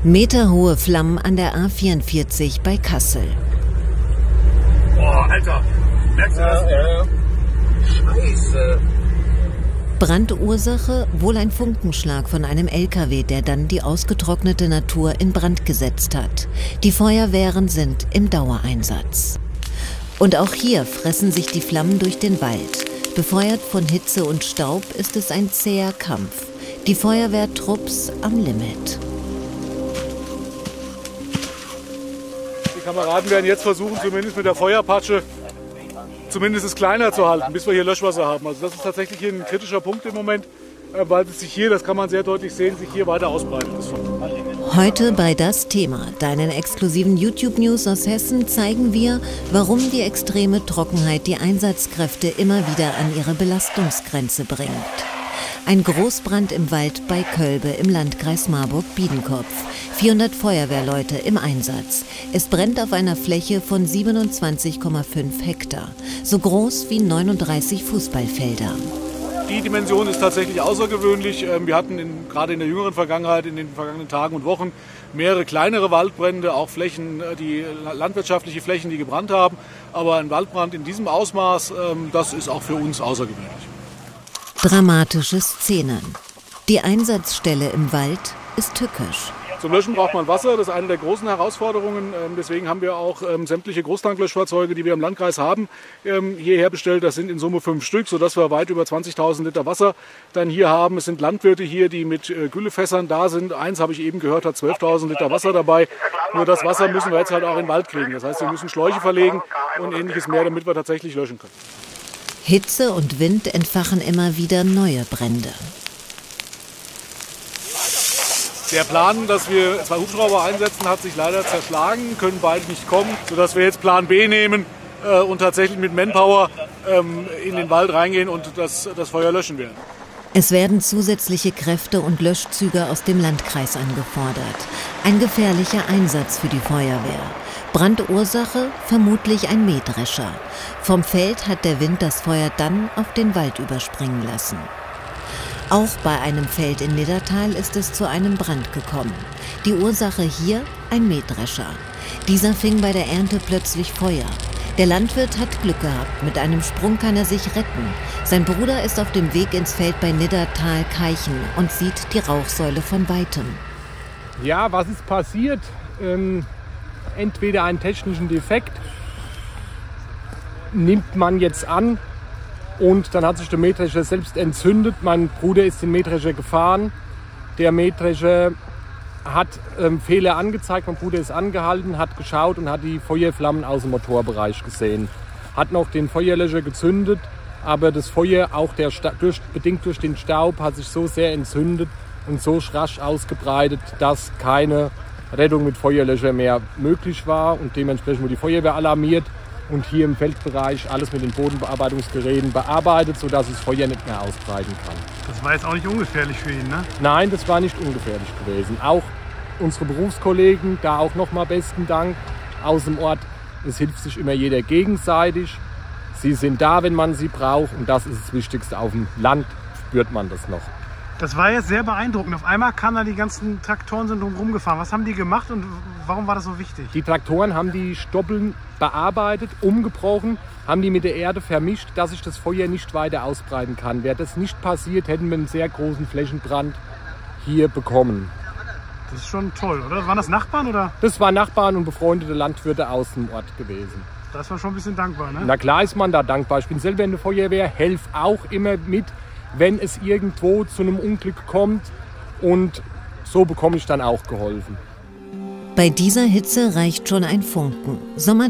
Meterhohe Flammen an der A44 bei Kassel. Boah, Alter, merkst du das? Ja. Scheiße. Brandursache wohl ein Funkenschlag von einem LKW, der dann die ausgetrocknete Natur in Brand gesetzt hat. Die Feuerwehren sind im Dauereinsatz. Und auch hier fressen sich die Flammen durch den Wald. Befeuert von Hitze und Staub ist es ein zäher Kampf. Die Feuerwehrtrupps am Limit. Die Kameraden werden jetzt versuchen, zumindest mit der Feuerpatsche zumindest es kleiner zu halten, bis wir hier Löschwasser haben. Also das ist tatsächlich hier ein kritischer Punkt im Moment, weil es sich hier, das kann man sehr deutlich sehen, sich hier weiter ausbreitet. Heute bei Das Thema, deinen exklusiven YouTube-News aus Hessen, zeigen wir, warum die extreme Trockenheit die Einsatzkräfte immer wieder an ihre Belastungsgrenze bringt. Ein Großbrand im Wald bei Kölbe im Landkreis Marburg-Biedenkopf. 400 Feuerwehrleute im Einsatz. Es brennt auf einer Fläche von 27,5 Hektar. So groß wie 39 Fußballfelder. Die Dimension ist tatsächlich außergewöhnlich. Wir hatten gerade in der jüngeren Vergangenheit, in den vergangenen Tagen und Wochen, mehrere kleinere Waldbrände, auch Flächen, die landwirtschaftliche Flächen, die gebrannt haben. Aber ein Waldbrand in diesem Ausmaß, das ist auch für uns außergewöhnlich. Dramatische Szenen. Die Einsatzstelle im Wald ist tückisch. Zum Löschen braucht man Wasser, das ist eine der großen Herausforderungen. Deswegen haben wir auch sämtliche Großtanklöschfahrzeuge, die wir im Landkreis haben, hierher bestellt. Das sind in Summe 5 Stück, sodass wir weit über 20.000 Liter Wasser dann hier haben. Es sind Landwirte hier, die mit Güllefässern da sind. Eins, habe ich eben gehört, hat 12.000 Liter Wasser dabei. Nur das Wasser müssen wir jetzt halt auch in den Wald kriegen. Das heißt, wir müssen Schläuche verlegen und ähnliches mehr, damit wir tatsächlich löschen können. Hitze und Wind entfachen immer wieder neue Brände. Der Plan, dass wir 2 Hubschrauber einsetzen, hat sich leider zerschlagen, können beide nicht kommen, sodass wir jetzt Plan B nehmen und tatsächlich mit Manpower in den Wald reingehen und das Feuer löschen werden. Es werden zusätzliche Kräfte und Löschzüge aus dem Landkreis angefordert. Ein gefährlicher Einsatz für die Feuerwehr. Brandursache vermutlich ein Mähdrescher. Vom Feld hat der Wind das Feuer dann auf den Wald überspringen lassen. Auch bei einem Feld in Niddertal ist es zu einem Brand gekommen. Die Ursache hier ein Mähdrescher. Dieser fing bei der Ernte plötzlich Feuer. Der Landwirt hat Glück gehabt, mit einem Sprung kann er sich retten. Sein Bruder ist auf dem Weg ins Feld bei Niddertal-Keichen und sieht die Rauchsäule von Weitem. Ja, was ist passiert? Entweder einen technischen Defekt nimmt man jetzt an und dann hat sich der Mähdrescher selbst entzündet. Mein Bruder ist den Mähdrescher gefahren. Der Mähdrescher hat Fehler angezeigt. Mein Bruder ist angehalten, hat geschaut und hat die Feuerflammen aus dem Motorbereich gesehen. Hat noch den Feuerlöscher gezündet, aber das Feuer, auch bedingt durch den Staub, hat sich so sehr entzündet und so rasch ausgebreitet, dass keine Rettung mit Feuerlöscher mehr möglich war. Und dementsprechend wurde die Feuerwehr alarmiert und hier im Feldbereich alles mit den Bodenbearbeitungsgeräten bearbeitet, sodass das Feuer nicht mehr ausbreiten kann. Das war jetzt auch nicht ungefährlich für ihn, ne? Nein, das war nicht ungefährlich gewesen. Auch unsere Berufskollegen, da auch nochmal besten Dank aus dem Ort. Es hilft sich immer jeder gegenseitig. Sie sind da, wenn man sie braucht, und das ist das Wichtigste. Auf dem Land spürt man das noch. Das war jetzt sehr beeindruckend. Auf einmal kamen da die ganzen Traktoren, sind rumgefahren. Was haben die gemacht und warum war das so wichtig? Die Traktoren haben die Stoppeln bearbeitet, umgebrochen, haben die mit der Erde vermischt, dass sich das Feuer nicht weiter ausbreiten kann. Wäre das nicht passiert, hätten wir einen sehr großen Flächenbrand hier bekommen. Das ist schon toll, oder? Waren das Nachbarn, oder? Das waren Nachbarn und befreundete Landwirte aus dem Ort gewesen. Da ist man schon ein bisschen dankbar, ne? Na klar ist man da dankbar. Ich bin selber in der Feuerwehr, helfe auch immer mit, wenn es irgendwo zu einem Unglück kommt, und so bekomme ich dann auch geholfen. Bei dieser Hitze reicht schon ein Funken. Sommer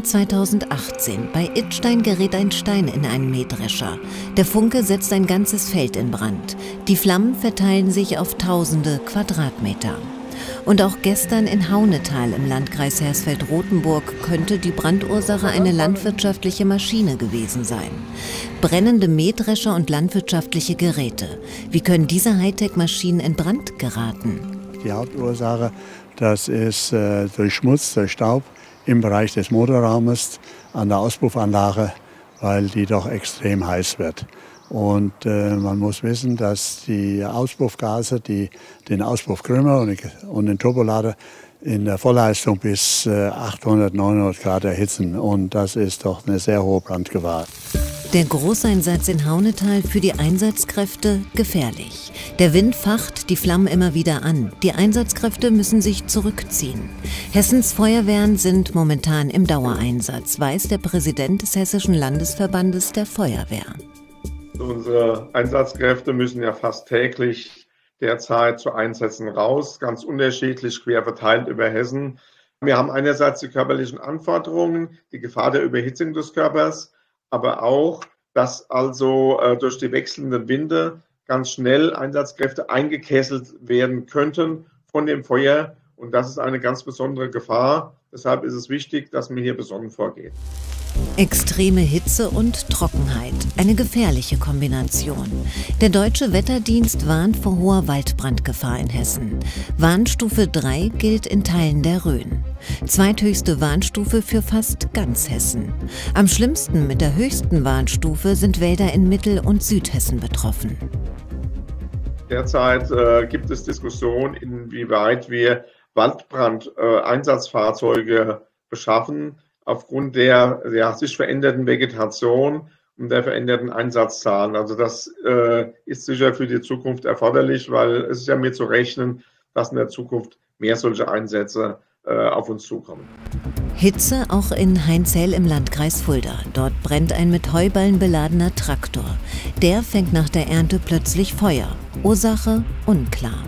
2018. Bei Idstein gerät ein Stein in einen Mähdrescher. Der Funke setzt ein ganzes Feld in Brand. Die Flammen verteilen sich auf tausende Quadratmeter. Und auch gestern in Haunetal im Landkreis Hersfeld-Rotenburg könnte die Brandursache eine landwirtschaftliche Maschine gewesen sein. Brennende Mähdrescher und landwirtschaftliche Geräte. Wie können diese Hightech-Maschinen in Brand geraten? Die Hauptursache, das ist durch Schmutz, durch Staub im Bereich des Motorraumes an der Auspuffanlage, weil die doch extrem heiß wird. Und man muss wissen, dass die Auspuffgase, die den Auspuffkrümmer und den Turbolader, in der Vollleistung bis 800, 900 Grad erhitzen. Und das ist doch eine sehr hohe Brandgefahr. Der Großeinsatz in Haunetal für die Einsatzkräfte gefährlich. Der Wind facht die Flammen immer wieder an. Die Einsatzkräfte müssen sich zurückziehen. Hessens Feuerwehren sind momentan im Dauereinsatz, weiß der Präsident des Hessischen Landesverbandes der Feuerwehr. Unsere Einsatzkräfte müssen ja fast täglich derzeit zu Einsätzen raus, ganz unterschiedlich, quer verteilt über Hessen. Wir haben einerseits die körperlichen Anforderungen, die Gefahr der Überhitzung des Körpers, aber auch, dass also durch die wechselnden Winde ganz schnell Einsatzkräfte eingekesselt werden könnten von dem Feuer. Und das ist eine ganz besondere Gefahr. Deshalb ist es wichtig, dass man hier besonnen vorgeht. Extreme Hitze und Trockenheit, eine gefährliche Kombination. Der Deutsche Wetterdienst warnt vor hoher Waldbrandgefahr in Hessen. Warnstufe 3 gilt in Teilen der Rhön. Zweithöchste Warnstufe für fast ganz Hessen. Am schlimmsten mit der höchsten Warnstufe sind Wälder in Mittel- und Südhessen betroffen. Derzeit gibt es Diskussionen, inwieweit wir Waldbrandeinsatzfahrzeuge beschaffen, aufgrund der sich veränderten Vegetation und der veränderten Einsatzzahlen. Also das ist sicher für die Zukunft erforderlich, weil es ist ja mit zu rechnen, dass in der Zukunft mehr solche Einsätze auf uns zukommen. Hitze auch in Heinzell im Landkreis Fulda. Dort brennt ein mit Heuballen beladener Traktor. Der fängt nach der Ernte plötzlich Feuer. Ursache unklar.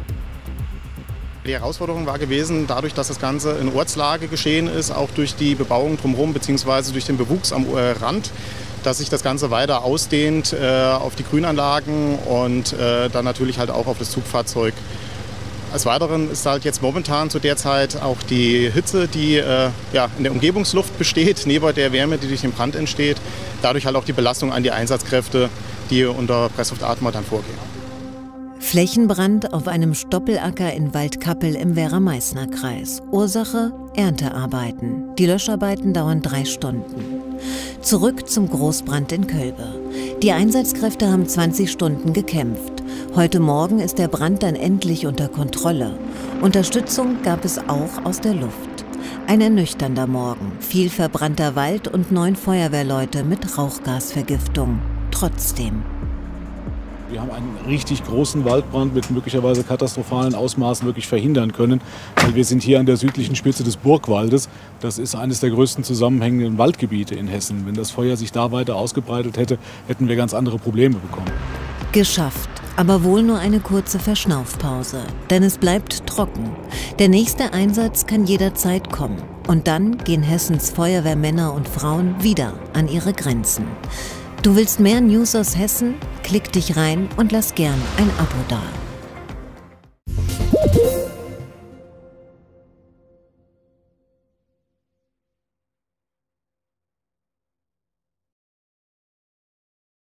Die Herausforderung war gewesen, dadurch, dass das Ganze in Ortslage geschehen ist, auch durch die Bebauung drumherum bzw. durch den Bewuchs am Rand, dass sich das Ganze weiter ausdehnt auf die Grünanlagen und dann natürlich halt auch auf das Zugfahrzeug. Als Weiteren ist halt jetzt momentan zu der Zeit auch die Hitze, die in der Umgebungsluft besteht, neben der Wärme, die durch den Brand entsteht. Dadurch halt auch die Belastung an die Einsatzkräfte, die unter Pressluftatmer dann vorgehen. Flächenbrand auf einem Stoppelacker in Waldkappel im Werra-Meißner-Kreis. Ursache: Erntearbeiten. Die Löscharbeiten dauern 3 Stunden. Zurück zum Großbrand in Kölbe. Die Einsatzkräfte haben 20 Stunden gekämpft. Heute Morgen ist der Brand dann endlich unter Kontrolle. Unterstützung gab es auch aus der Luft. Ein ernüchternder Morgen, viel verbrannter Wald und 9 Feuerwehrleute mit Rauchgasvergiftung. Trotzdem. Wir haben einen richtig großen Waldbrand mit möglicherweise katastrophalen Ausmaßen wirklich verhindern können, weil wir sind hier an der südlichen Spitze des Burgwaldes. Das ist eines der größten zusammenhängenden Waldgebiete in Hessen. Wenn das Feuer sich da weiter ausgebreitet hätte, hätten wir ganz andere Probleme bekommen. Geschafft, aber wohl nur eine kurze Verschnaufpause, denn es bleibt trocken. Der nächste Einsatz kann jederzeit kommen. Und dann gehen Hessens Feuerwehrmänner und Frauen wieder an ihre Grenzen. Du willst mehr News aus Hessen? Klick dich rein und lass gern ein Abo da.